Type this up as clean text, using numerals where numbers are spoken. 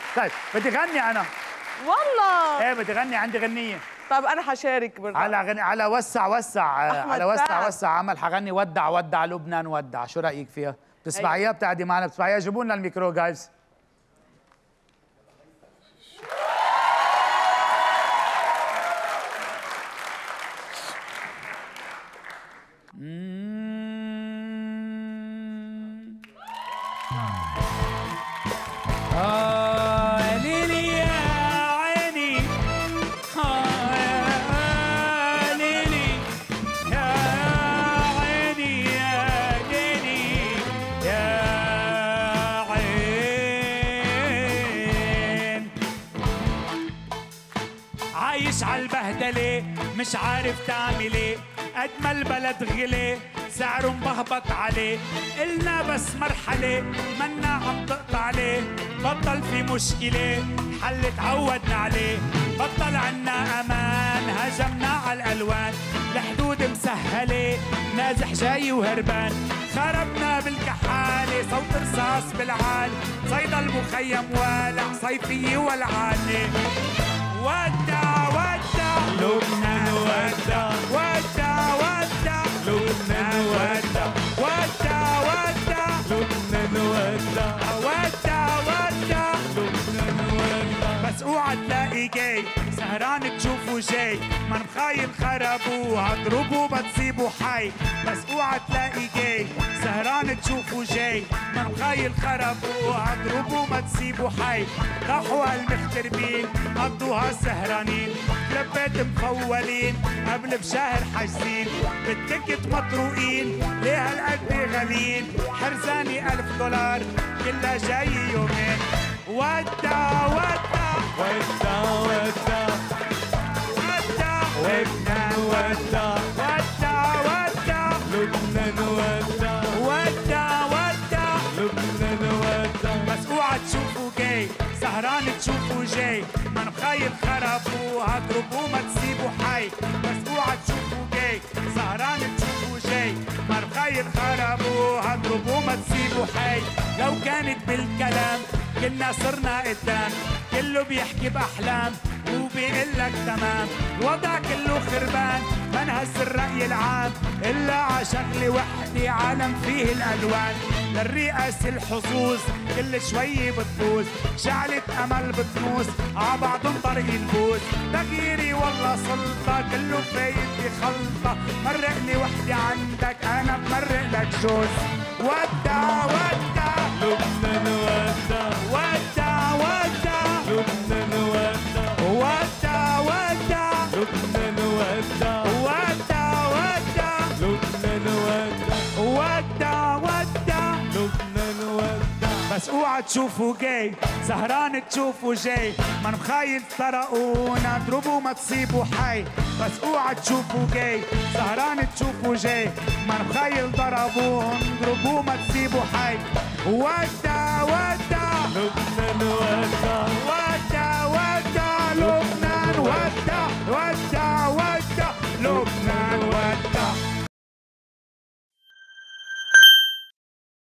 طيب بدي غني انا. والله ايه بدي غني، عندي غنيه. طب انا حشارك برضه على غني على وسع على وسع عمل حغني ودع ودع لبنان ودع، شو رايك فيها؟ بتسمعيها؟ بتقعدي معنا بتسمعيها؟ جيبوا لنا الميكرو جايز. ليلي يا عيني، ليلي يا عيني، يا ليلي يا عين. عايش عالبهدلة مش عارف تعمل ايه، قد ما البلد غلي سعره مبهبط عليه، قلنا بس مرحلة منا عم تقطع عليه، بطل في مشكلة حل تعودنا عليه، بطل عنا أمان هجمنا على الألوان، الحدود مسهلة نازح جاي وهربان، خربنا بالكحالة صوت رصاص بالعال، صيدا المخيم والع صيفية ولعانة، ودع ودع لبنان ودع ودع ودع لبنان ودع ودع ودع لبنان ودع ودع ودع لبنان ودع. بس اوعى تلاقي جاي سهران تشوفه جاي، ما مخايل خربوا هضربوا بتصيبوا حي، بس اوعى تلاقي جاي سهران تشوفه جاي، ما مخايل خربوا هضربوا ما تصيبوا حي، راحوا هالمغتربين قضوها سهرانين، لبيت مفولين قبل بشهر حاجزين، بالتكت مطروقين ليه هالقد غاليين، حرزاني $1000 كلها جاي يومين، ودع ودع ودع ودع ودع لبنان ودع ودع ودع لبنان ودع ودع ودع لبنان ودع. بس اوعى تشوفوا جاي سهران تشوفوا جاي، ما مخايل خربوا هضربوا ما تسيبوا حي، بس اوعى تشوفوا جاي سهران تشوفوا جاي، ما مخايل خربوا هضربوا ما تسيبوا حي، لو كانت بالكلام كنا صرنا قدام، كله بيحكي بأحلام وبيقلك تمام، الوضع كله خربان منهز الرأي العام، إلا عشغلة وحدة عالم فيه الألوان، للرئاسة الحظوظ كل شوي بتفوز، شعلة أمل بتنوس عبعضن طريق البوز، تغييري والله سلطة كله فايت بخلطة، مرق لي وحدة عندك أنا بمرق لك جوز، ودع ودع لبنان ودع ودع ودع لبنان ودع ودع ودع لبنان ودع ودع ودع لبنان ودع ودع ودع لبنان ودع. بس اوعى تشوفوا جاي سهران تشوفوا جاي، ما مخايل سرقونا اضربوا ما تصيبوا حي، بس اوعى تشوفوا جاي سهران تشوفوا جاي، ما مخايل ضربوهم اضربوا ما تصيبوا حي، ودع ودع لبنان ودع